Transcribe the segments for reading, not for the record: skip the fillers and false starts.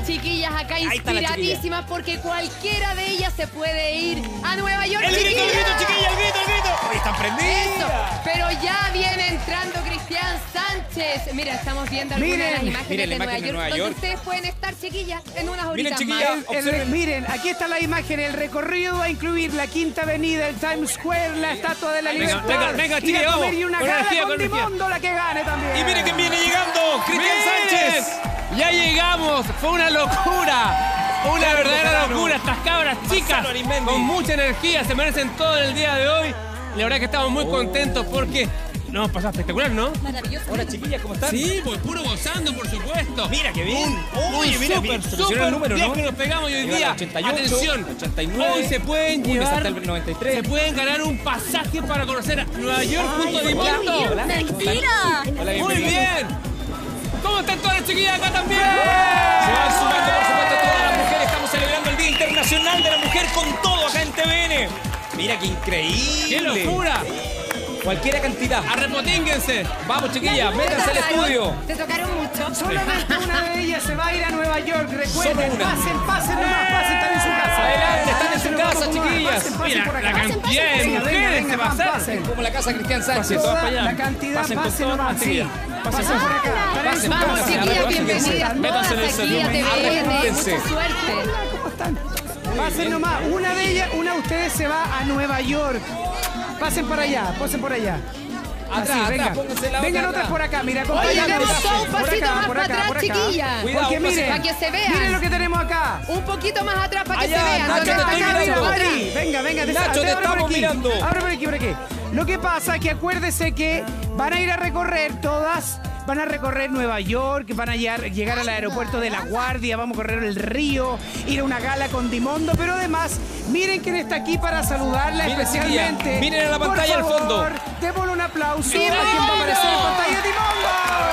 chiquillas acá inspiradísimas porque cualquiera de ellas se puede ir a Nueva York. El grito, chiquilla, el grito. Hoy están prendidas. Eso, pero ya viene entrando Cristian Sánchez. Mira, estamos viendo algunas de las imágenes de Nueva York, donde ustedes pueden estar, chiquillas, en unas horitas más. Miren, aquí está la imagen. El recorrido va a incluir la Quinta Avenida, el Times Square, la Estatua de la Libertad. Venga, chiquilla, vamos. Y una gala con Dimondo, la que gane también. Y miren quién viene llegando, Cristian Sánchez. Ya llegamos, fue una locura. Una verdadera locura. Estas cabras chicas con mucha energía se merecen todo el día de hoy. La verdad que estamos muy contentos porque nos hemos pasado espectacular, ¿no? Maravilloso. Hola, chiquillas, ¿cómo están? Sí, pues puro gozando, por supuesto. Mira qué bien. Uy, mira, súper el número, bien ¿no? que nos pegamos hoy día. 88, atención, 89. hoy se pueden llevar, hasta el 93. se pueden ganar un pasaje para conocer Nueva York junto a Dimondo. ¡Mentira! Hola, Muy bien. ¿Cómo están todas las chiquillas acá también? Se van sumando, por supuesto, todas las mujeres. Estamos celebrando el Día Internacional de la Mujer con todo acá en TVN. Mira qué increíble. ¡Qué locura! Cualquier cantidad. ¡Arrepotínguense! Vamos, chiquillas, métanse al estudio. ¿Te tocaron mucho? Solamente una de ellas se va a ir a Nueva York. Recuerden, Solo una. pasen nomás, están en su casa. Adelante, están en su casa, chiquillas. Pasen por La acá. cantidad de mujeres se va a hacer. Pasen. Como la casa Cristian Sánchez. Toda Todas para allá. la cantidad, Pasen con pasen todas nomás, las sí. chiquillas. Pasen por acá. Pasen, Vamos, pasen, chiquillas, arrepónganse. bienvenidas Métanse en el todas aquí salón. a TVN. Arrepónganse. Mucha suerte. ¿Cómo están? Pasen nomás. Una de ellas, una de ustedes se va a Nueva York. Pasen para allá, pasen por allá. Atrás, pónganse la Vengan otra otras atrás. por acá, mira, Oye, acompáñanos. demos todo un pasito más para atrás, chiquillas. Cuidado, Porque miren, para que se vean. miren lo que tenemos acá. Un poquito más atrás para que Allá, se vean. Nacho, ¿Dónde te está estoy acá? mirando. Mira, Ari, venga, Nacho, te estamos mirando. Abre por aquí. Lo que pasa es que acuérdese que van a ir a recorrer todas. Van a recorrer Nueva York, van a llegar al aeropuerto de La Guardia, vamos a correr el río, ir a una gala con Dimondo, pero además, miren quién está aquí para saludarla Miren, especialmente. chiquilla, miren a la pantalla Por al fondo. favor, démosle un aplauso a quien ¡Dimondo! va a aparecer en pantalla, Dimondo.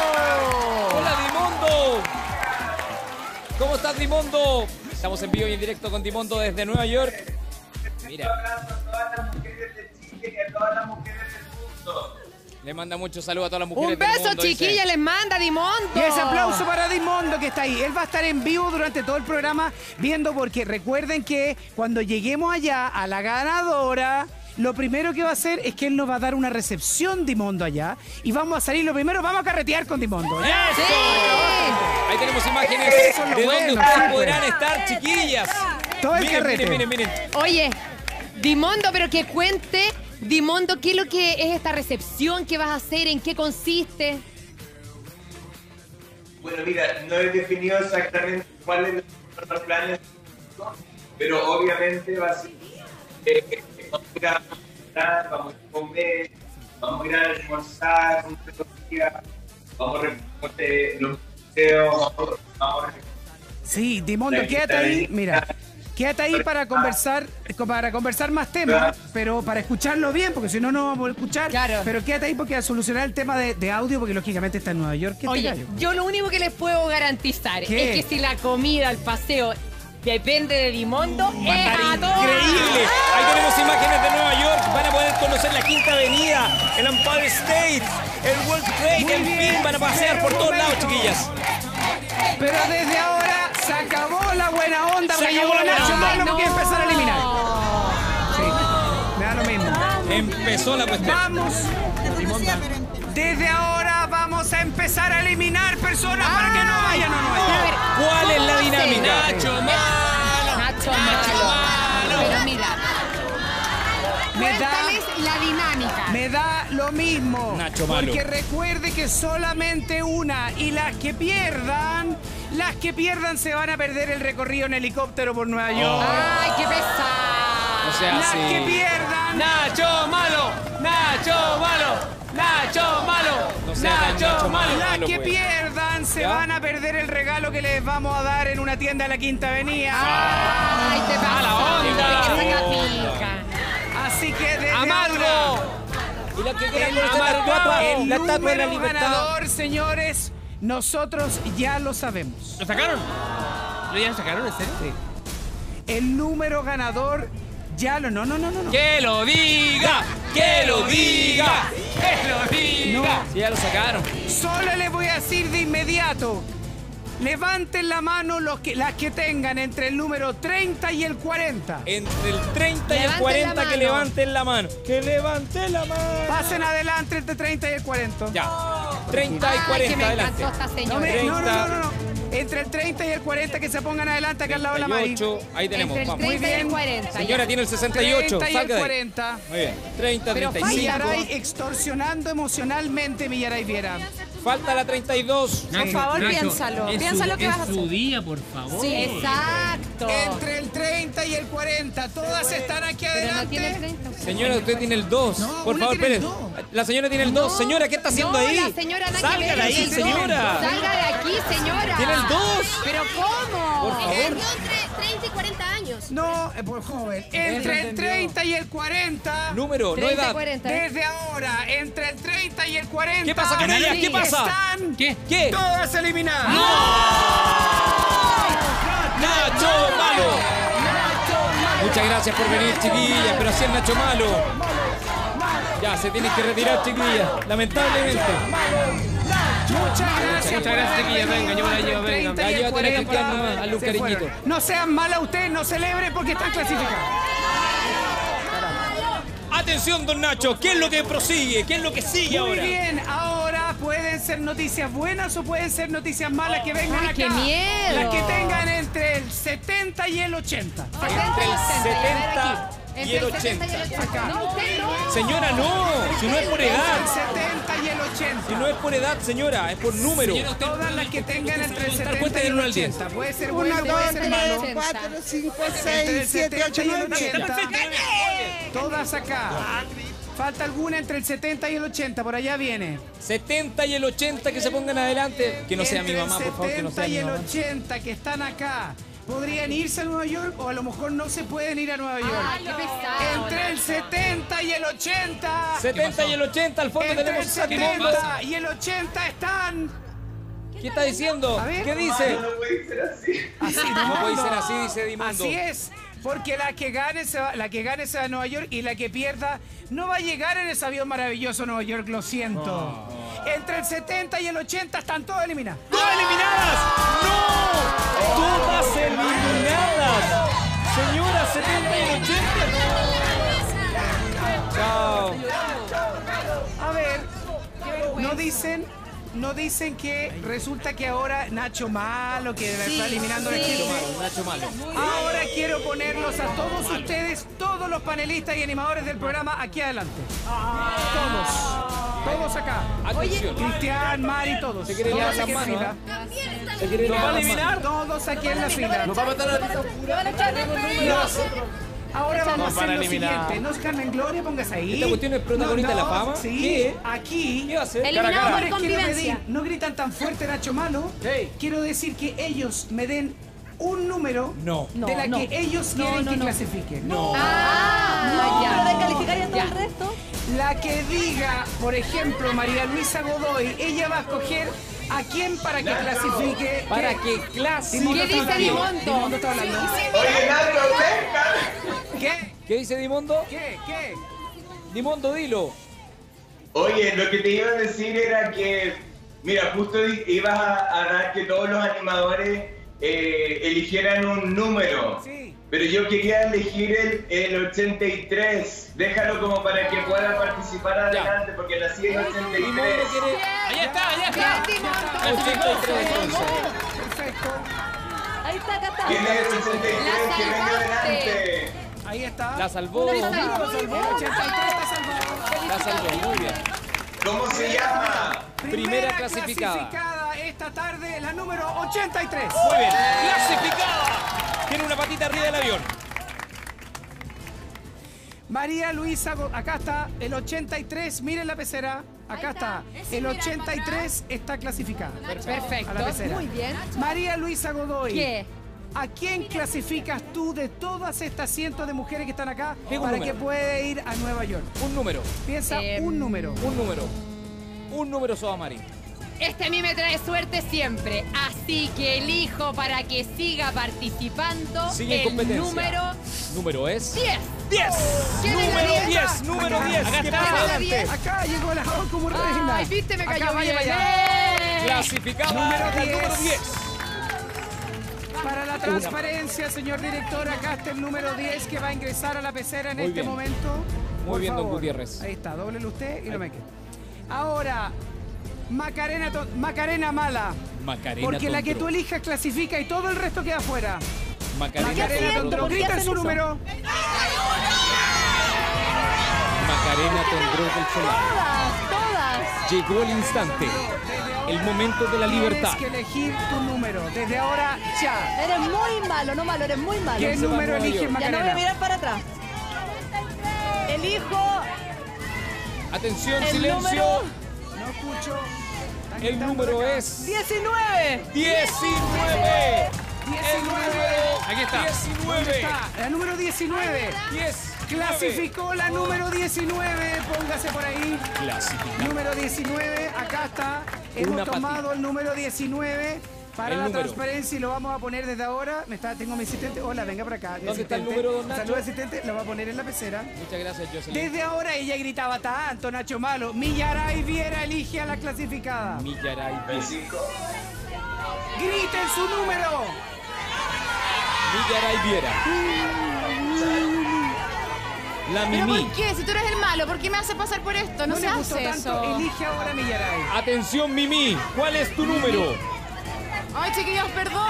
Hola, Dimondo. ¿Cómo estás, Dimondo? Estamos en vivo y en directo con Dimondo desde Nueva York. Mira. Un abrazo a todas las mujeres de Chile y a todas las mujeres del mundo. Le manda muchos saludos a todas las mujeres Un del beso, mundo, dice. chiquilla, les manda Dimondo. Y ese aplauso para Dimondo que está ahí. Él va a estar en vivo durante todo el programa viendo, porque recuerden que cuando lleguemos allá a la ganadora, lo primero que va a hacer es que él nos va a dar una recepción Dimondo allá y vamos a salir, lo primero vamos a carretear con Dimondo. ¿Ya? ¡Eso! Sí. Ahí tenemos imágenes Eso es lo de bueno, donde ustedes sí, podrán pues. estar, chiquillas. Todo el carrete. Miren. Oye, Dimondo, pero que cuente, Dimondo, ¿qué es lo que es esta recepción? ¿Qué vas a hacer? ¿En qué consiste? Bueno, mira, no he definido exactamente cuáles son los planes, pero obviamente va a ser vamos a ir a cenar, vamos a comer, vamos a ir a almorzar, vamos a recorrer los museos, vamos a Sí, Dimondo, quédate ahí, mira. Quédate ahí para conversar más temas, pero para escucharlo bien, porque si no, no vamos a escuchar. Claro. Pero quédate ahí porque a solucionar el tema de audio, porque lógicamente está en Nueva York. ¿Qué Oye, gallo? yo lo único que les puedo garantizar ¿Qué? es que si la comida, el paseo depende de Dimondo, Va a es estar a todas. increíble. Ahí tenemos imágenes de Nueva York. Van a poder conocer la Quinta Avenida, el Empire State, el World Trade, Muy en bien, fin, van a pasear pero por un todos lados, momento. chiquillas. Pero desde ahora se acabó la buena onda, Se porque acabó llegó la buena Nacho onda. Malo, porque empezar a eliminar. Sí, me da lo mismo. Empezó la cuestión. Vamos. Desde ahora vamos a empezar a eliminar personas para que no vayan o no A vayan. ver, ¿Cuál es la ¿cómo dinámica? hace? Nacho Malo. Nacho Malo. Pero mira, Me da, cuéntales la dinámica. me da lo mismo. Nacho Malo. Porque recuerde que solamente una, y las que pierdan se van a perder el recorrido en helicóptero por Nueva York. Ay, qué pesado. O sea, Las sí. que pierdan. Nacho Malo. Nacho Malo. Nacho Malo. No sea tan Nacho Malo. Las Malo, que pues. pierdan se ¿Ya? van a perder el regalo que les vamos a dar en una tienda de la Quinta Avenida. Ay, te pasa. Mala onda. Que saca pica. Así que desde Amargo. ahora, Y la que quieran el, conocer la estatua, el la estatua de la número libertad. ganador, señores, nosotros ya lo sabemos. ¿Lo sacaron? ¿Lo ya sacaron, en serio? Sí. El número ganador ya lo... No. ¡Que lo diga! ¡Que lo diga! ¡Que lo diga! Sí, ya lo sacaron. Solo les voy a decir de inmediato. Levanten la mano las que tengan entre el número 30 y el 40. Entre el 30 y el 40 que levanten la mano. ¡Que levanten la mano! Pasen adelante entre 30 y el 40. Ya. 30 y 40 que me adelante. encantó esta No, señora. no. Entre el 30 y el 40 que se pongan adelante acá al lado de la Mari. 38, ahí tenemos. Entre el Vamos. 30 y el 40. Señora, tiene el 68. 30 y el Salga de ahí. 40. Muy bien. 30, Pero 35. Millaray extorsionando emocionalmente, Millaray Viera. Falta la 32. Por favor, piénsalo. Piénsalo que vas a hacer. Es su día, por favor. Sí, exacto. Entre el 30 y el 40, todas están aquí Pero adelante. no tiene el 30. Señora, usted tiene el 2. No, Por una favor, tiene el Pérez. 2. La señora tiene el 2. Señora, ¿qué está haciendo ahí? La señora nada que Salga ver, de ahí, el dos. señora. Salga de aquí, señora. Tiene el 2. ¿Pero cómo? Por favor. Yo entre 30 y 40 años. No, por joven. Entre el 30 y el 40. Número, no 30 y edad. 40. Desde ahora, entre el 30 y el 40. ¿Qué pasa con ella? ¿Qué pasa? Están ¿Qué? todas eliminadas. ¡Nacho Malo! Muchas gracias por venir, chiquillas, pero así es Nacho Malo. Ya, se tienen que retirar, chiquillas, lamentablemente. Muchas gracias. Muchas gracias, chiquillas. Venga, yo me la llevo, venga. Ya, llévatela a Cristian nomás, hazle un Se cariñito. fueron. No sean malas ustedes, no celebren porque están clasificados. Atención, don Nacho, ¿qué es lo que prosigue? ¿Qué es lo que sigue Muy ahora? bien, ahora pueden ser noticias buenas o pueden ser noticias malas que vengan Ay, acá. qué miedo. Las que tengan entre el 70 y el 80. Entre el 70 y el 80. No, usted no. Señora, no, si no es por El edad. 70 y el 80. Si no es por edad, señora, es por número. Todas las que tengan entre el 70 cuenta y del el 1 al 10. 80. Puede ser 1, bueno, 2, puede ser 3, malo. 4, 5, Entre el 6, 7, 8, 9, 80. 10. Todas acá. Falta alguna entre el 70 y el 80, por allá viene. 70 y el 80 que se pongan adelante. Que no sea mi Entre mamá, el por favor, que no sea 70 y mi el mamá. 80 que están acá. Podrían irse a Nueva York o a lo mejor no se pueden ir a Nueva York. Ay, qué pesado. Entre el 70 y el 80. 70 y el 80, al fondo Entre el tenemos a Dimondo. 70 y el 80 están. ¿Qué está diciendo? A ver. ¿Qué dice? No puede ser así. Así, No puede Dimondo. ser así, dice Dimondo. Así es. Porque la que gane se va a Nueva York y la que pierda no va a llegar en ese avión maravilloso a Nueva York, lo siento. Entre el 70 y el 80 están todas eliminadas. ¡Todas eliminadas! ¡No! ¡Todas eliminadas! Señora, 70 y el 80. Chao. A ver, no dicen que resulta que ahora Nacho Malo, que está eliminando al estilo malo. Nacho Malo. Ahora quiero ponerlos a todos ustedes, todos los panelistas y animadores del programa aquí adelante. Todos acá. Atención. Cristian, Mari, todos. ¿Se quiere Todos llevar las aquí en manos? fila. ¿Se quiere Todos, ¿Nos va a eliminar? Todos aquí en la fila. ¿Nos va a matar a la Ahora vamos a Nos van hacer a lo eliminar. siguiente. ¿Nos Carmen Gloria? Póngase ahí. ¿Esta cuestión es protagonista de la fama? Sí. ¿Qué? Aquí. ¿Qué va a hacer? Eliminado Cara a por cara. Quiero convivencia. medir, no gritan tan fuerte Nacho Malo. Hey. Quiero decir que ellos me den un número No. de la que ellos quieren que clasifiquen. No. Ya. Pero descalificar y todo el resto. La que diga, por ejemplo, María Luisa Godoy, ella va a escoger a quién para que clasifique. Para ¿Qué? que clase. Dimondo ¿Qué está dice hablando. Dimondo? Dimondo está hablando. Oye, Nacho, venga. ¿Qué? ¿Qué dice Dimondo? ¿Qué? Dimondo, dilo. Oye, lo que te iba a decir era que, mira, justo ibas a dar que todos los animadores eligieran un número. Sí. Pero yo quería elegir el 83. Déjalo como para que pueda participar adelante, porque nací en Dimondo 83. quiere... Allá está, allá Bien, está. Dimondo. 83 entonces. Perfecto. Ahí está, acá está. ¿Quién es el 83? La Que venga salvaste. adelante. Ahí está. La salvó. El 83 está salvado. La salvó, muy bien. ¿Cómo se llama? Primera clasificada. Esta tarde, la número 83. Muy bien. Clasificada. Tiene una patita arriba del avión. María Luisa, acá está el 83, miren la pecera, acá está, el 83 está clasificada a la Perfecto. pecera. Muy bien. María Luisa Godoy, ¿Qué? ¿a quién clasificas tú de todas estas cientos de mujeres que están acá Diga un para número. que pueda ir a Nueva York? Un número. Piensa Em, un número. Un número. Un número, Soba Mari. Este a mí me trae suerte siempre, así que elijo para que siga participando Sigue en el competencia. número Número es... 10. 10. ¿Quién es la Número 10? 10. Número Acá. 10. Acá ¿Qué está. pasa ¿Quién es la adelante? 10? Acá llegó la como reina. Ay, viste, me Acá, cayó vaya bien. para allá. ¡Eh! Clasificada Número al 10. número 10. Para la transparencia, señor director, acá está el número 10 que va a ingresar a la pecera en este momento. Muy bien, don favor. Gutiérrez. Ahí está, dóblelo usted y lo meque. Ahora, Macarena Mala. Macarena Porque la que Tondro. tú elijas clasifica y todo el resto queda afuera. Macarena Macarena Tondro. Tondro, grita hacen su eso? número. Macarena Tondro del Solar. Todas. Llegó el instante. El momento de la libertad. Tienes que elegir tu número. Desde ahora, ya. Eres muy malo, no malo, eres muy malo. ¿Qué se va a número Nueva eliges, York? Ya no voy a Macarena? mirar para atrás. Elijo Atención, el silencio. número No escucho. Están El gritando número acá. es 19. 19. 19. Aquí está. 19. Está, la número 19. 10. Clasificó la número 19. Póngase por ahí. Clasificado. Número 19. Acá está. Hemos Una tomado el número 19 para El la número. transparencia y lo vamos a poner desde ahora. Tengo a mi asistente. Hola, venga para acá. Mi ¿Dónde está el asistente. número, don Nacho? Saluda, asistente. Lo va a poner en la pecera. Muchas gracias, Jocelyn. Desde ahora ella gritaba tanto, Nacho Malo. Millaray Viera elige a la clasificada. Millaray. El 5. ¡Griten su número! Millaray Viera. La ¿Pero Mimi. por qué? Si tú eres el malo, ¿por qué me hace pasar por esto? No se le gustó hace tanto. eso. Elige ahora a Millaray. Atención, Mimi. ¿Cuál es tu número? Ay, chiquillos, perdón,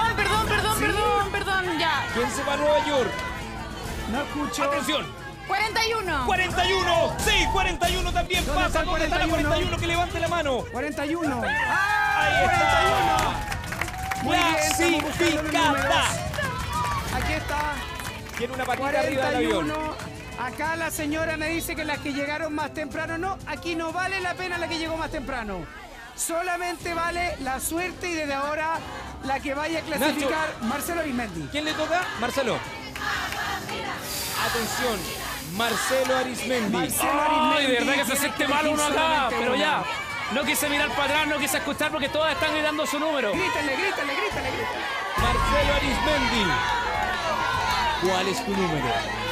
ya. ¿Quién se va a Nueva York? No escucho. Atención. 41. 41. Sí, 41 también ¿Dónde está pasa. el ¿Dónde está la 41? Que levante la mano. 41. Ahí está. 41. Muy bien, estamos buscando los Clasificada. números. Aquí está. Tiene una patita arriba del avión. 41. Acá la señora me dice que las que llegaron más temprano. No, aquí no vale la pena la que llegó más temprano. Solamente vale la suerte y desde ahora la que vaya a clasificar Marcelo Arismendi. ¿Quién le toca? Marcelo. Atención. Marcelo Arismendi. Marcelo Ay, de verdad que se tiene siente que mal elegir uno acá, solamente pero uno. ya. No quise mirar para atrás, no quise escuchar porque todas están gritando su número. Grítale. Marcelo Arismendi. ¿Cuál es tu número?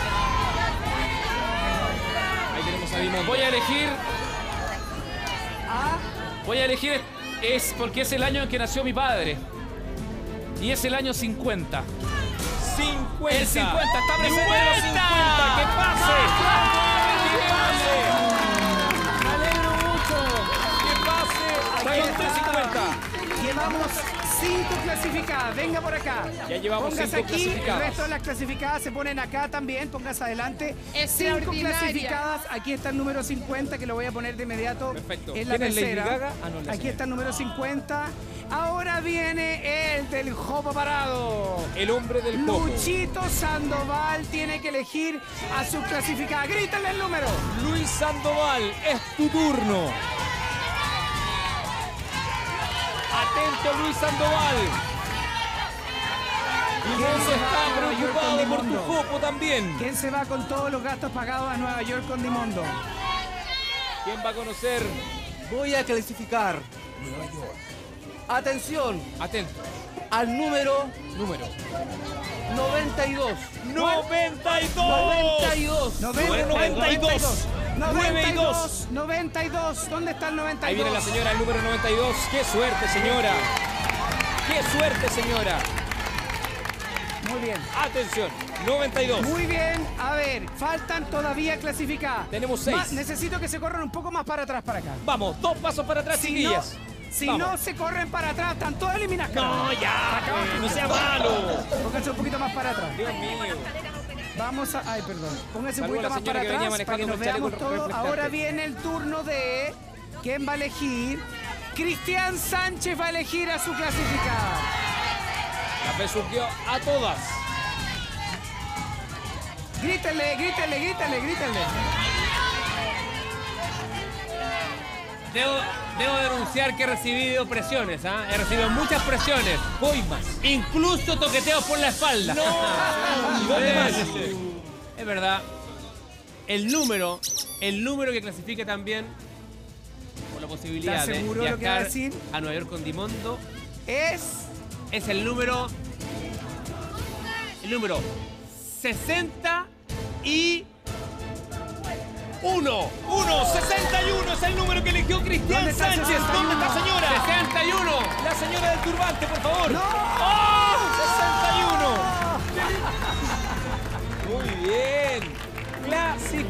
Ahí tenemos a Dimon. Voy a elegir, es porque es el año en que nació mi padre. Y es el año 50. 50. El 50 está presente en los 50. ¡Que pase! ¡Que pase! Me alegro mucho. ¡Que pase! Ahí Son está. 350. Llevamos 5 clasificadas. Venga por acá. Ya llevamos Póngase 5 aquí. clasificadas. El resto de las clasificadas se ponen acá también. Póngase adelante. 5 Extraordinaria. clasificadas. Aquí está el número 50 que lo voy a poner de inmediato Perfecto. en la ¿Quién es Lady pecera. Gaga? Ah, no, la Aquí señora. está el número 50. Ahora viene el del Jopo Parado. El hombre del popo. Luchito Sandoval tiene que elegir a su clasificada. Grítale el número. Luis Sandoval, es tu turno. Atento, Luis Sandoval. Y ¿Quién vos se va a está Nueva York preocupado con por tu Dimondo? jopo también. ¿Quién se va con todos los gastos pagados a Nueva York con Dimondo? ¿Quién va a conocer? Voy a clasificar. Atención Atento. al número 92. 92. 92. 92. ¿Dónde está el 92? Ahí viene la señora, el número 92. ¡Qué suerte, señora! ¡Qué suerte, señora! Muy bien. Atención, 92. Muy bien. A ver, faltan todavía clasificadas. Tenemos 6. Necesito que se corran un poco más para atrás para acá. Vamos, 2 pasos para atrás, chiquillas. Si Vamos. no se corren para atrás, están todas eliminadas. No, ya, no sea malo. Pónganse un poquito más para atrás. Dios mío. Vamos a... Ay, perdón. Pónganse un Saludo a poquito la más señora para que venía atrás para que manejando nos con chaleco veamos todos. reflectante. Ahora viene el turno de... ¿Quién va a elegir? Cristian Sánchez va a elegir a su clasificada. La besuqueó a todas. Grítale. Debo denunciar que he recibido presiones, ¿ah? He recibido muchas presiones. Coimas. Incluso toqueteos por la espalda. ¿Y dónde más? Es verdad. El número que clasifique también por la posibilidad ¿Estás de seguro de lo que va a viajar decir? a Nueva York con Dimondo Es... es el número 60 y 61 es el número que eligió Cristian ¿Dónde está el Sánchez. 61? ¿Dónde está, señora? 61. La señora del turbante, por favor. ¡No! ¡Oh! 61.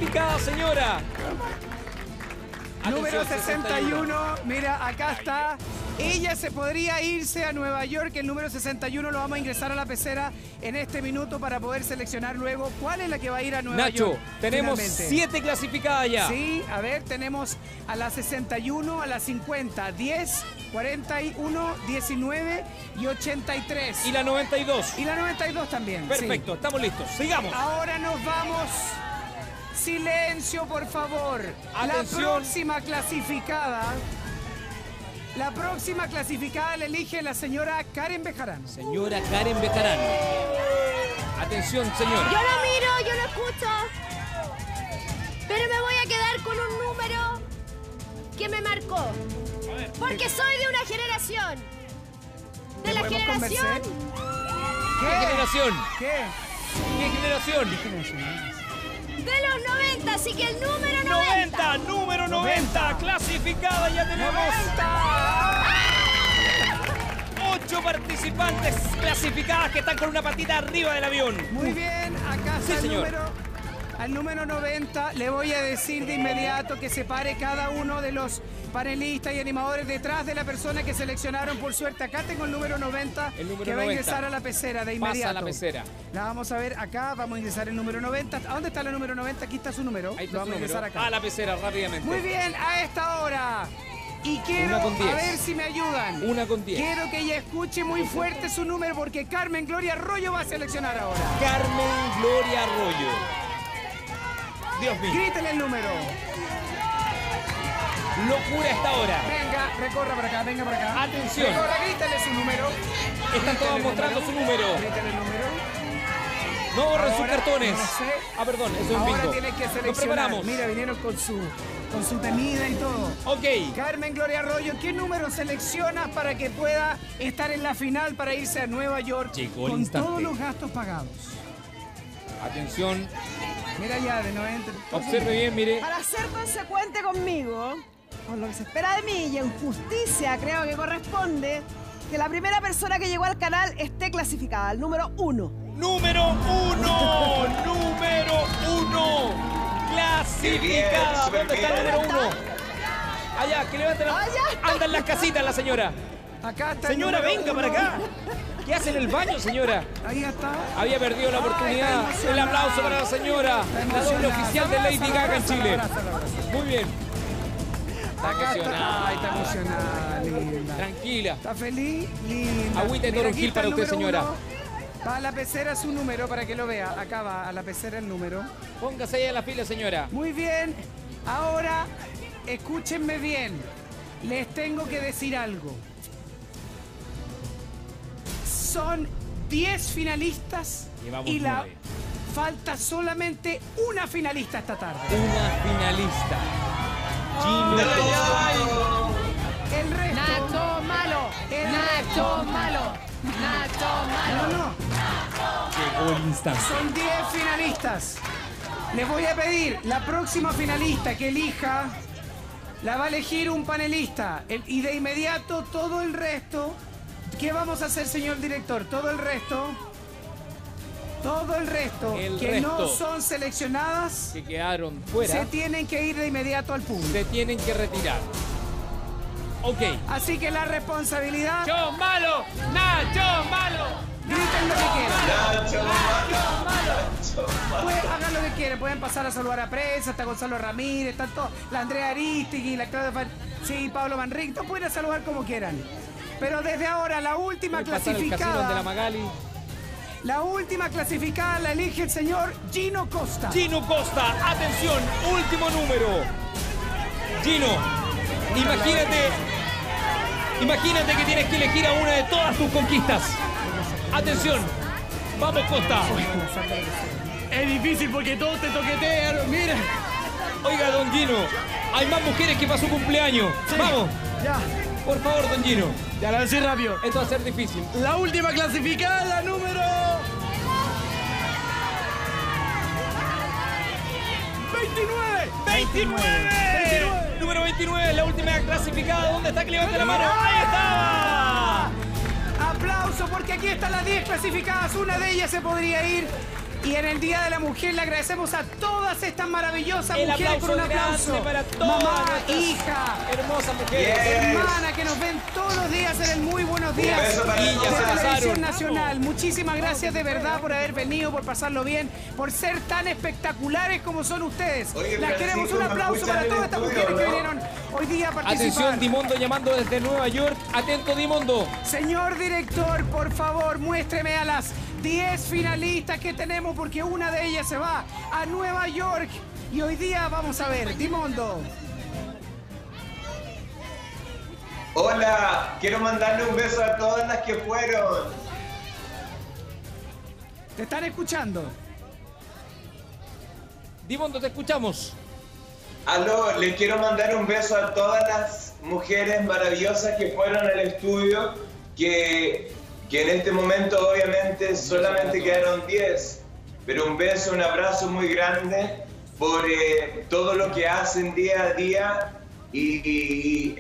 clasificada, señora. Número Atención, 61, mira, acá está. Ella se podría irse a Nueva York. El número 61 lo vamos a ingresar a la pecera en este minuto para poder seleccionar luego cuál es la que va a ir a Nueva York. Nacho, tenemos finalmente. 7 clasificadas ya. Sí, a ver, tenemos a la 61, a la 50, 10, 41, 19 y 83. Y la 92. Y la 92 también. Perfecto, sí. estamos listos. Sigamos. Ahora nos vamos. Silencio, por favor. Atención. La próxima clasificada la elige la señora Karen Bejarano. Señora Karen Bejarano. Atención, señora. Yo no miro, yo no escucho. Pero me voy a quedar con un número que me marcó. Porque soy de una generación. De la podemos generación. convencer? ¿Qué generación? ¿Qué? ¿Qué generación? De los 90, así que el número 90. Número 90, clasificada ya tenemos. 8 participantes clasificadas que están con una patita arriba del avión. Muy bien, acá está Sí, señor. al número 90. Le voy a decir de inmediato que se pare cada uno de los panelistas y animadores detrás de la persona que seleccionaron por suerte. Acá tengo el número 90 El número que va a 90. ingresar a la pecera de inmediato. Pasa a la pecera. La vamos a ver acá, vamos a ingresar el número 90. ¿A dónde está la número 90? Aquí está su número. Ahí Lo está su vamos a ingresar número. acá. A la pecera, rápidamente. Muy bien, a esta hora. Y quiero Una con 10. a ver si me ayudan. Una con 10. Quiero que ella escuche muy fuerte su número porque Carmen Gloria Arroyo va a seleccionar ahora. Carmen Gloria Arroyo. Dios mío. Grítele el número. Locura esta hora. Venga, recorra para acá, venga para acá. Atención. Recorra, grítale su número. Están todos Grítale mostrando el su número. Grítale el número. No borren sus Ahora, cartones. no sé. Ah, perdón, eso es un Ahora bingo. tienes que Nos seleccionar. preparamos. Mira, vinieron con su temida y todo. Ok. Carmen Gloria Arroyo, ¿qué número seleccionas para que pueda estar en la final para irse a Nueva York Llegó el con instante. todos los gastos pagados? Atención. Mira ya, de 90. Observe bien, mire. Para ser consecuente conmigo, con lo que se espera de mí y en justicia creo que corresponde que la primera persona que llegó al canal esté clasificada, el número 1. Número 1. Número 1. Clasificada. Qué bien, ¿Dónde está el número súper 1? Allá, que levante la... Allá está. Anda en las casitas la señora. Acá está el Señora, número venga para 1. acá. ¿Qué hace en el baño, señora? Ahí está. Había perdido la oportunidad. está El aplauso para la señora. La doble oficial de Lady Gaga en Chile. Muy bien. Acá emocionada. está. Ay, está emocionada, linda. Tranquila. ¿Está feliz? Linda. Agüita de Mira, toronjil aquí está para el usted, número señora. 1. Va a la pecera su número para que lo vea. Acá va a la pecera el número. Póngase ahí en la fila, señora. Muy bien. Ahora, escúchenme bien. Les tengo que decir algo. Son 10 finalistas Llevamos y 9. falta solamente una finalista esta tarde. Una finalista. Gino Costa. El resto... Nacho malo. Nacho malo. Nacho malo. No, no. Llegó el instante. Son 10 finalistas. Les voy a pedir, la próxima finalista que elija, la va a elegir un panelista. Y de inmediato todo el resto, ¿qué vamos a hacer, señor director? Todo el resto El que no resto. son seleccionadas, Que quedaron se fuera. tienen que ir de inmediato al público. Se tienen que retirar. Ok. Así que la responsabilidad, ¡Nacho malo! ¡Nacho malo! griten lo que quieran. Nacho, Hagan lo que quieran, pueden pasar a saludar a prensa, está Gonzalo Ramírez, está todo, la Andrea Aristigui, la Claudia sí, Pablo Manrique, todos pueden saludar como quieran. Pero desde ahora, la última Puede pasar el casino de la clasificada, Magali. la última clasificada la elige el señor Gino Costa. Gino Costa, atención, último número. Gino, imagínate que tienes que elegir a una de todas tus conquistas. Atención, vamos Costa. Es difícil porque todos te toquetean. Mira. Oiga, don Gino, hay más mujeres que para su cumpleaños. Vamos, Ya. por favor, don Gino. Ya la decís rápido. Esto va a ser difícil. La última clasificada, la número 29. 29. Número 29, la última clasificada. ¿Dónde está que levante la mano? ¡Ahí está! Aplauso porque aquí están las 10 clasificadas, una de ellas se podría ir Y en el Día de la Mujer le agradecemos a todas estas maravillosas mujeres con un aplauso. Para todas mamá, nuestras hija, hermosas mujeres. hermana que nos ven todos los días en el Muy Buenos Días Un beso para de todas. la Televisión pasaron. Nacional. Muchísimas gracias de verdad por haber venido, por pasarlo bien, por ser tan espectaculares como son ustedes. Oye, Las queremos. Un Francisco, ¿me aplauso escuchan para en todas el estas estudio, mujeres que no? vinieron hoy día a participar. Atención, Dimondo llamando desde Nueva York. Atento, Dimondo. Señor director, por favor, muéstreme a las 10 finalistas que tenemos porque una de ellas se va a Nueva York. Y hoy día vamos a ver, Dimondo. Hola, quiero mandarle un beso a todas las que fueron. ¿Te están escuchando? Dimondo, te escuchamos. Aló, les quiero mandar un beso a todas las mujeres maravillosas que fueron al estudio, que en este momento obviamente solamente quedaron 10, pero un beso, un abrazo muy grande por todo lo que hacen día a día y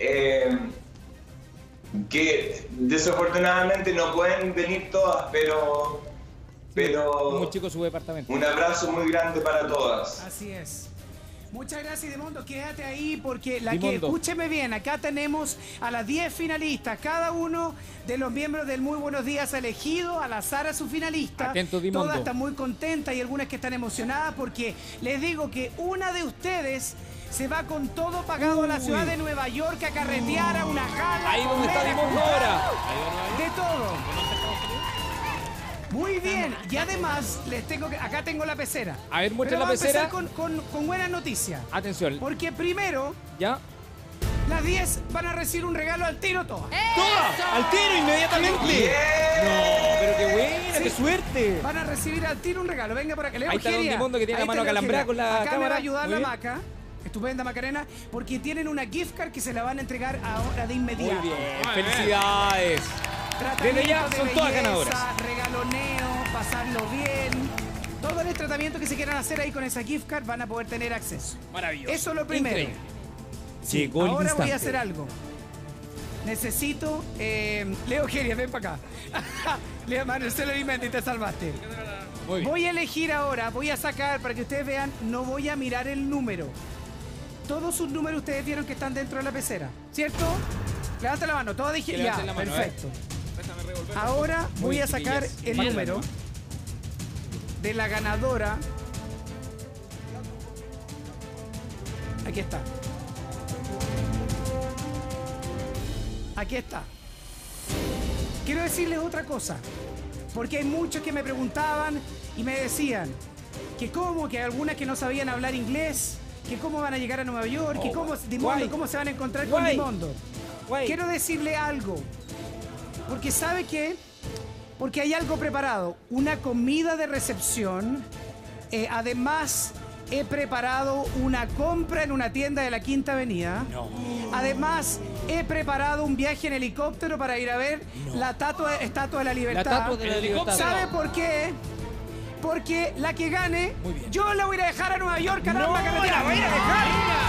que desafortunadamente no pueden venir todas, pero Muy chico su departamento. un abrazo muy grande para todas. Así es. Muchas gracias, Dimondo. Quédate ahí porque Dimondo. escúcheme bien, acá tenemos a las 10 finalistas. Cada uno de los miembros del Muy Buenos Días ha elegido al azar a su finalista. Atento, Dimondo. Todas están muy contentas y algunas que están emocionadas porque les digo que una de ustedes se va con todo pagado a la ciudad de Nueva York a carretear a una gala. Ahí donde está comer, a Dimondo comprar, ahora. De todo. Muy bien, y además les tengo que, acá tengo la pecera. A ver, muestra Pero la vamos a empezar pecera. con buenas noticias. Atención. Porque primero, ¿Ya? las 10 van a recibir un regalo al tiro todas. ¡Todas! ¡Al tiro inmediatamente! No, pero qué buena, Sí. qué suerte. Van a recibir al tiro un regalo. Venga por acá. Leo Ahí está don Geria. Dimondo que tiene Ahí la mano está Leo acalambrada Geria. con la Acá me va cámara. a ayudar Muy la bien. Maca. Estupenda Macarena, porque tienen una gift card que se la van a entregar ahora de inmediato. Muy bien, felicidades. Desde ya Tratamiento de son todas belleza, ganadoras. regaloneo, pasarlo bien. Todo el tratamiento que se quieran hacer ahí con esa gift card van a poder tener acceso. Maravilloso. Eso es lo primero. Increíble. Llegó el Ahora instante. voy a hacer algo. Necesito... Leo Geria, ven para acá. Leo Marcelo Limendi, te salvaste. Muy bien. Voy a elegir ahora, voy a sacar, para que ustedes vean, no voy a mirar el número. Todos sus números ustedes vieron que están dentro de la pecera, ¿cierto? Levanta la mano, todos Que dijeron. levanten la mano, perfecto. Ahora Muy voy a bien, sacar chiquillas. el Váyanla, número ¿no? de la ganadora. Aquí está. Aquí está. Quiero decirles otra cosa, porque hay muchos que me preguntaban y me decían que cómo, que hay algunas que no sabían hablar inglés, que cómo van a llegar a Nueva York, que cómo, Dimondo, guay. cómo se van a encontrar con Guay. Dimondo. Guay. Quiero decirle algo, porque ¿sabe qué? Porque hay algo preparado, una comida de recepción, además he preparado una compra en una tienda de la Quinta Avenida. No. Además, he preparado un viaje en helicóptero para ir a ver la Estatua de la Libertad. Estatua de la Libertad. ¿Sabe por qué? Porque la que gane, Muy bien. yo la voy a ir a dejar a Nueva York, caramba, No, carretera. la voy a ir a dejar.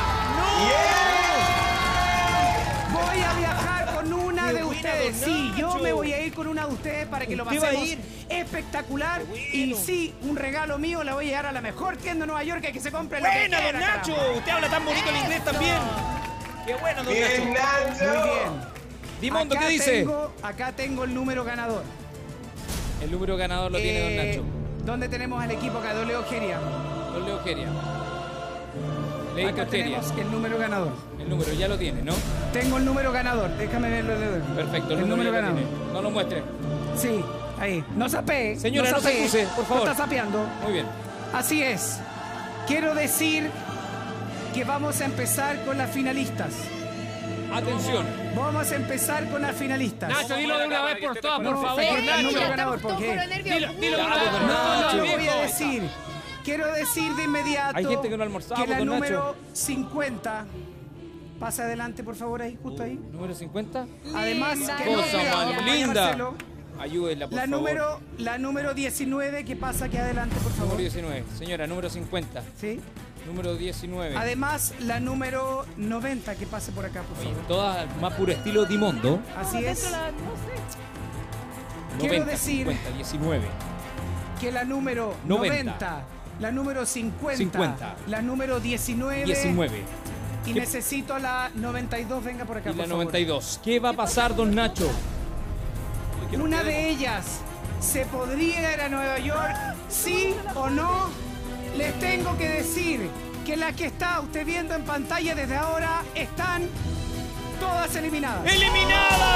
Voy a viajar con una Qué de buena, ustedes. don Sí, yo Nacho. me voy a ir con una de ustedes para que lo ¿Usted va a pasemos ir? espectacular. Y sí, un regalo mío la voy a llevar a la mejor tienda de Nueva York que se compre lo que Buena, quiera, don Nacho. caramba. Usted habla tan bonito el inglés también. Qué bueno, don Bien, Nacho. Nacho. Muy bien. Dimondo, Acá ¿qué dice? Acá tengo el número ganador. El número ganador lo tiene don Nacho. ¿Dónde tenemos al equipo acá? Don Leo Geria. Don Leo Geria. Leito Acá Geria. tenemos el número ganador. El número ya lo tiene, ¿no? Tengo el número ganador. Déjame verlo. Perfecto, el número ya lo tiene. No lo muestre. Sí, ahí. No sapee. Señora, no se sapee. acuse, por favor. No está sapeando. Muy bien. Así es. Quiero decir que vamos a empezar con las finalistas. Atención. Vamos a empezar con las finalistas. Nacho, dilo de una vez por todas, por No, favor, saca el Nacho. número ganador, estamos todos ¿por qué? con los nervios. Dilo de una Claro, vez. don No, Nacho. lo voy a viejo. decir. Quiero decir de inmediato Hay gente que no ha almorzado, que la don número Nacho. 50. Pasa adelante, por favor, ahí, justo ahí. Número 50. Además, Linda. que no Cosa cuidado, más acompaña linda. Marcelo. Ayúdenla, por La favor. número 19, que pasa aquí adelante, por favor. Número 19. Señora, número 50. ¿Sí? Número 19. Además, la número 90, que pase por acá, por Oye, favor. todas más puro estilo Dimondo. Así es. No sé. Quiero 90, decir- 50, 19. que la número 90, la número 50, la número 19. Y necesito la 92, venga por acá, y por la favor. 92. ¿Qué va a pasar, don Nacho? Una de ellas se podría ir a Nueva York, sí o no. Les tengo que decir que la que está usted viendo en pantalla desde ahora están todas eliminadas. ¡Eliminadas!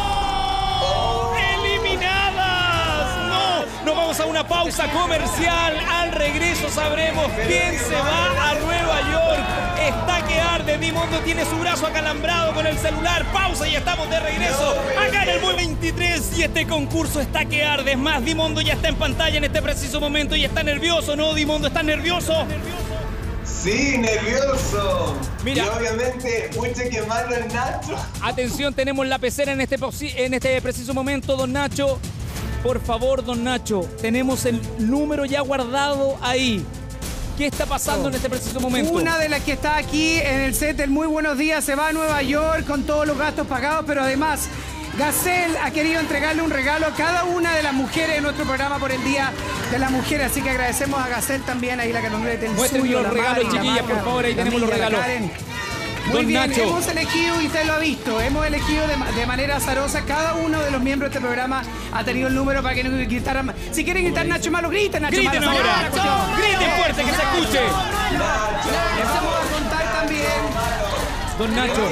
¡No! ¡Eliminadas! ¡No! Nos vamos a una pausa comercial. Al regreso sabremos quién se va a Nueva York. Está que arde. Dimondo tiene su brazo acalambrado con el celular. Pausa y estamos de regreso acá en el Muy 23. Y este concurso está que arde. Es más, Dimondo ya está en pantalla en este preciso momento y está nervioso, ¿no, Dimondo? ¿Estás nervioso? Sí, nervioso. Mira. Y obviamente, mucho quemarlo el Nacho. Atención, tenemos la pecera en este preciso momento, don Nacho. Por favor, don Nacho, tenemos el número ya guardado ahí. ¿Qué está pasando en este preciso momento? Una de las que está aquí en el set del Muy Buenos Días se va a Nueva York con todos los gastos pagados, pero además Gacel ha querido entregarle un regalo a cada una de las mujeres de nuestro programa por el Día de la Mujer, así que agradecemos a Gacel también, ahí la canoneta del Muestren suyo, los regalos, chiquillas, por favor, ahí tenemos los regalos. Muy Don bien, Nacho. hemos elegido, y usted lo ha visto, hemos elegido de manera azarosa, cada uno de los miembros de este programa ha tenido el número para que no gritaran. Si quieren gritar Nacho Malo, griten Nacho ¡Griten Malo. ahora! ¡Griten fuerte, que se escuche! Les vamos a contar también, Don Nacho.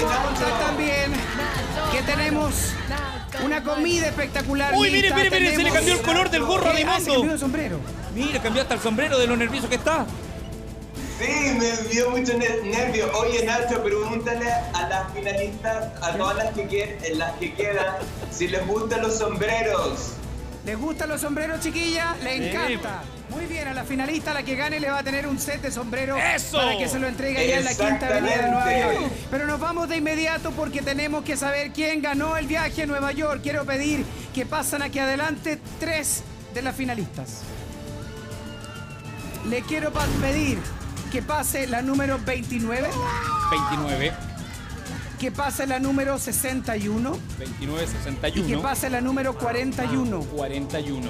que tenemos una comida espectacular. ¡Uy, mire, lista. mire, mire! Se le cambió el color del gorro a ¿Qué? Ah, se Dimondo. cambió de sombrero. Mire, cambió hasta el sombrero de lo nervioso que está. Sí, me dio mucho nervio. Oye, Nacho, pregúntale a las finalistas, a todas las que quedan, si les gustan los sombreros. ¿Les gustan los sombreros, chiquilla? Le encanta. Muy bien, a la finalista, la que gane, le va a tener un set de sombreros ¡Eso! para que se lo entregue allá en la Quinta Avenida de Nueva Exactamente. York. Pero nos vamos de inmediato porque tenemos que saber quién ganó el viaje a Nueva York. Quiero pedir que pasen aquí adelante 3 de las finalistas. Le quiero pedir que pase la número 29, 29, que pase la número 61 29, y que 61, pase la número 41. 41.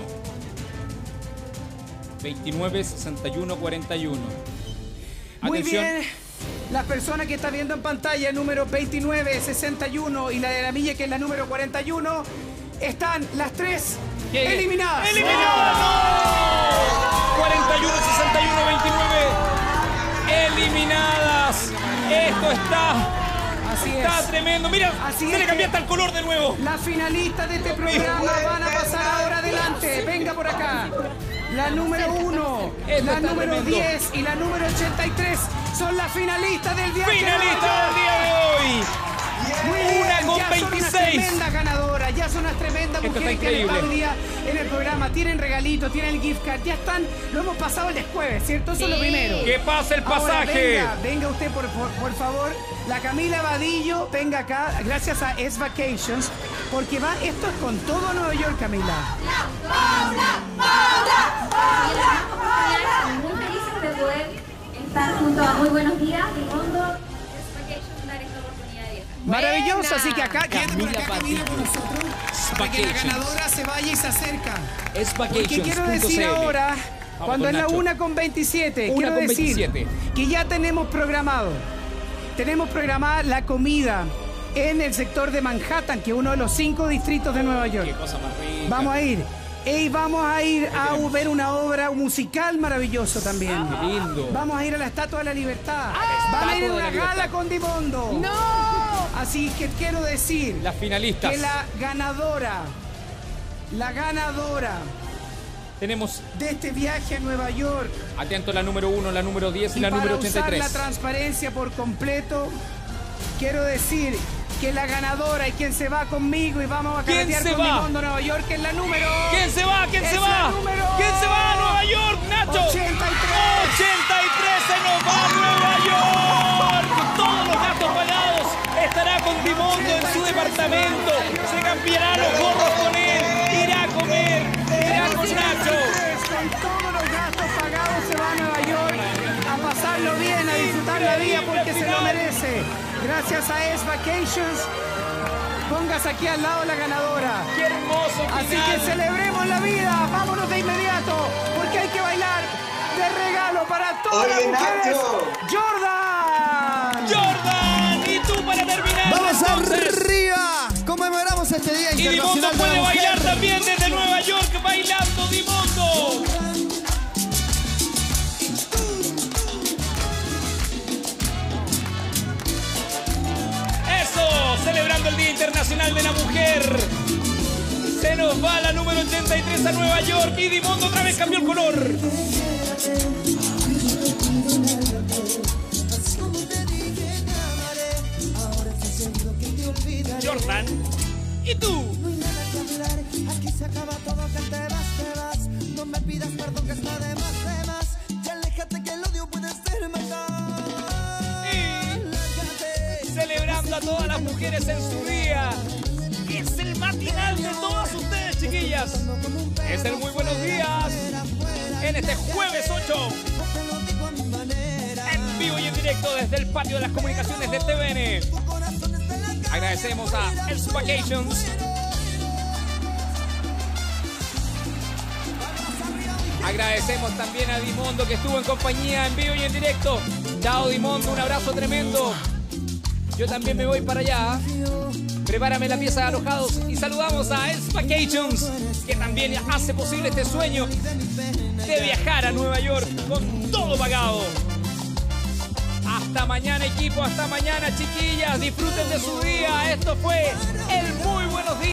29, 61, 41. Muy Atención. bien. La persona que está viendo en pantalla, el número 29, 61 y la de la milla, que es la número 41, están las 3 ¿Qué? eliminadas. ¡Eliminadas! ¡No! 41, 61, 29. ¡Eliminadas! Esto Así está es. tremendo. Mira, Así se es le cambió hasta el color de nuevo. Las finalistas de este programa van a pasar ahora adelante. Venga por acá. La número 1, Esto la está número tremendo. 10 y la número 83 son las finalistas del viaje. Finalista del día de hoy. Muy bien, Una con ya son unas 26. tremendas ganadoras, ya son unas tremendas Esto mujeres está que han estado increíble. hoy día en el programa. Tienen regalitos, tienen el gift card, ya están, lo hemos pasado el jueves, ¿cierto? Eso es lo primero. Que pase el Ahora, pasaje. venga usted por favor. La Camila Vadillo, venga acá, gracias a S Vacations, porque esto es con todo Nueva York, Camila. Muy felices de poder estar junto a Muy Buenos Días y Dimondo. Dar esta oportunidad de viajar. Maravilloso, así que acá, quédate por acá, Camila Camila, con Vadillo. nosotros, para que la Vacations. ganadora se vaya y se acerca. Es Porque quiero decir vacations.cl. ahora, Vamos cuando con es la Nacho. 1:27, 1:27. quiero decir que ya tenemos programada la comida en el sector de Manhattan, que es uno de los 5 distritos de Nueva Qué York. cosa más rica. Vamos a ir. Y vamos a ir a ver una obra musical maravilloso también. Qué lindo. Vamos a ir a la Estatua de la Libertad. Van a ir a Estatua de una la Libertad. gala con Dimondo. ¡No! Así que quiero decir Las finalistas. que la ganadora Tenemos, de este viaje a Nueva York, atento, la número 1, la número 10 y la para número usar 83. la transparencia por completo, quiero decir que la ganadora y quien se va conmigo y vamos a ¿Quién carretear se con va? Dimondo a Nueva York es la número... ¿Quién se va? ¿Quién se Es va? la número ¿Quién se va a Nueva York, Nacho? 83. 83 se nos va a Nueva York. Todos los gastos pagados. Estará con Dimondo en su departamento. Se cambiará los gorros con él. Irá a comer. Irá con Nacho. Con todos los gastos pagados se va a Nueva York a pasarlo bien, a disfrutar la vida porque se lo merece. Gracias a S Vacations, póngase aquí al lado la ganadora. ¡Qué hermoso Así final! que celebremos la vida. Vámonos de inmediato. para todas las mujeres. ¡Jordan! ¡Jordan! Y tú para terminar. ¡Vamos entonces, arriba! Conmemoramos este Día y Internacional Dimondo de puede la bailar Mujer. también desde Nueva York, bailando Dimondo. Eso, celebrando el Día Internacional de la Mujer. Se nos va la número 83 a Nueva York y Dimondo otra vez cambió el color. Jordan, ¿y tú? Aquí se acaba todo, que te vas. No me pidas perdón, que está de más. Ya aléjate, que el odio puede ser mejor. Y celebrando a todas las mujeres en su día. Es el matinal de todas ustedes, chiquillas. Es el muy buenos días. En este jueves 8. En vivo y en directo desde el patio de las comunicaciones de TVN. Agradecemos a Els Vacations. Agradecemos también a Dimondo que estuvo en compañía en vivo y en directo. Chao Dimondo, un abrazo tremendo. Yo también me voy para allá. Prepárame la pieza de alojados y saludamos a Els Vacations, que también hace posible este sueño de viajar a Nueva York con todo pagado. Hasta mañana, equipo, hasta mañana, chiquillas. Disfruten de su día. Esto fue el Muy Buenos Días.